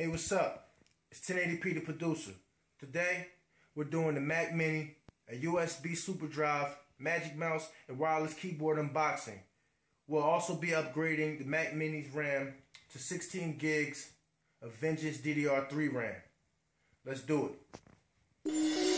Hey, what's up? It's 1080p the producer. Today, we're doing the Mac Mini, a USB super drive, Magic Mouse, and wireless keyboard unboxing. We'll also be upgrading the Mac Mini's RAM to 16 gigs of Vengeance DDR3 RAM. Let's do it.